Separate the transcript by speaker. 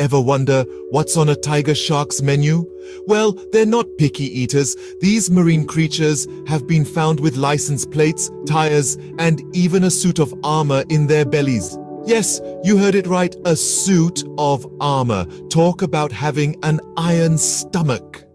Speaker 1: Ever wonder what's on a tiger shark's menu? Well, they're not picky eaters. These marine creatures have been found with license plates, tires, and even a suit of armor in their bellies. Yes, you heard it right, a suit of armor. Talk about having an iron stomach.